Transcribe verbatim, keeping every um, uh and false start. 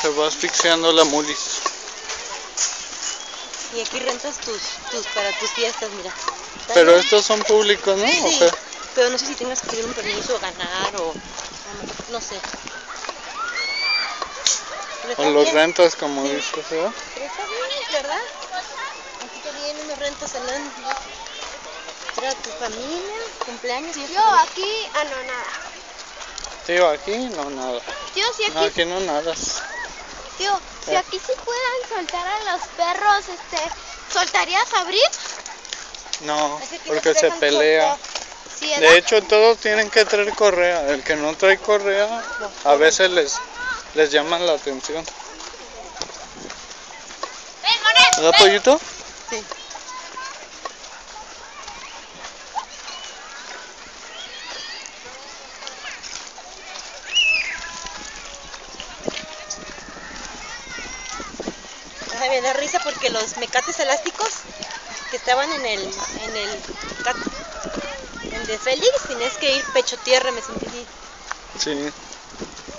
se va asfixiando la mulis. Y aquí rentas tus, tus para tus fiestas, mira. Pero estos son públicos, ¿no? Sí, ¿O qué? pero no sé si tengas que pedir un permiso o ganar o... no sé. O los bien. rentas, como Sí. dices, ¿verdad? Pero está bien, ¿verdad? Aquí también unos rentas salón. Trae tu familia, cumpleaños y Yo aquí, ah, no, nada. Tío, aquí no nada. Tío, si No, aquí, aquí no nada. tío, si Eh. aquí sí puedan soltar a los perros, este, ¿soltarías a abrir? No, Es que aquí no porque te se dejan pelea. soltar. Sí, De ¿verdad? hecho, todos tienen que traer correa. El que no trae correa, a veces les, les llaman la atención. ¿Verdad, pollito? Sí. Ay, me da risa porque los mecates elásticos que estaban en el en el cat, en de Félix, tienes que ir pecho tierra, me sentí así. Sí.